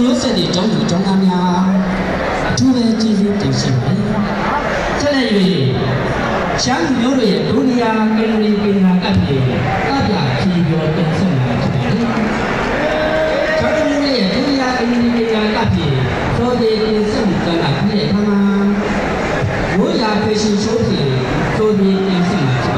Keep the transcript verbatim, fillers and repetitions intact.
မျိုးဆက်တွေကျောင်းသူကျောင်းသားများအထူးပဲကျေးဇူးတင်ရှိပါတယ်။ဆက်လက်၍ရှမ်းလူမျိုးတွေရဲ့ဒုနီယာကင်ရီပင်နာကပ်ပြေကပ်ပြခီပြောတင်ဆက်မှာဖြစ်ပါတယ်။ရှမ်းလူမျိုးရဲ့ဒုနီယာကင်ရီပင်နာကပ်ပြေသောတေတင်ဆက်မှုကလာပြည့်ခါမှာရိုးရာဖေရှင်ရှိုးဖြင့်သောတေတင်ဆက်မှာ